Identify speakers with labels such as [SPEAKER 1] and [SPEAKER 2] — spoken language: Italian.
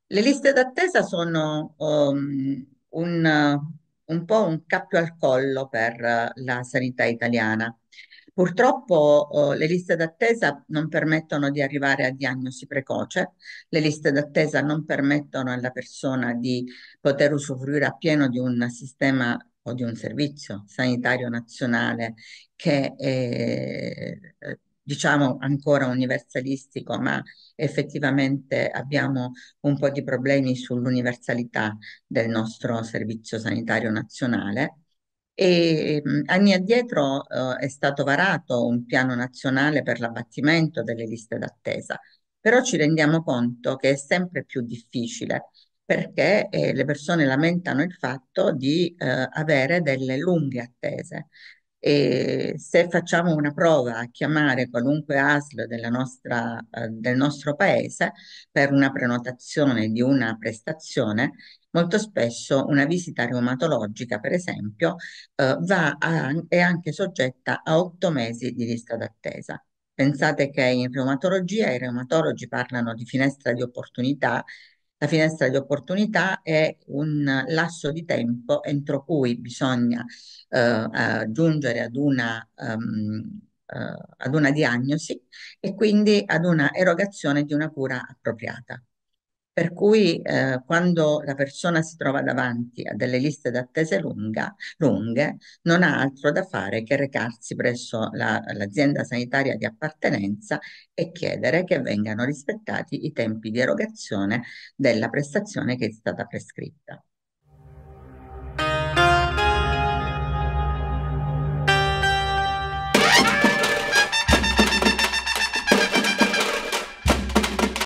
[SPEAKER 1] Le liste d'attesa sono un po' un cappio al collo per la sanità italiana. Purtroppo le liste d'attesa non permettono di arrivare a diagnosi precoce, le liste d'attesa non permettono alla persona di poter usufruire appieno di un sistema o di un servizio sanitario nazionale che è, diciamo, ancora universalistico, ma effettivamente abbiamo un po' di problemi sull'universalità del nostro servizio sanitario nazionale. E anni addietro è stato varato un piano nazionale per l'abbattimento delle liste d'attesa, però ci rendiamo conto che è sempre più difficile perché le persone lamentano il fatto di avere delle lunghe attese. E se facciamo una prova a chiamare qualunque ASL del nostro paese per una prenotazione di una prestazione, molto spesso una visita reumatologica, per esempio, è anche soggetta a 8 mesi di lista d'attesa. Pensate che in reumatologia i reumatologi parlano di finestra di opportunità. La finestra di opportunità è un lasso di tempo entro cui bisogna giungere ad una diagnosi e quindi ad una erogazione di una cura appropriata. Per cui quando la persona si trova davanti a delle liste d'attesa lunghe, non ha altro da fare che recarsi presso l'azienda sanitaria di appartenenza e chiedere che vengano rispettati i tempi di erogazione della prestazione che è stata prescritta.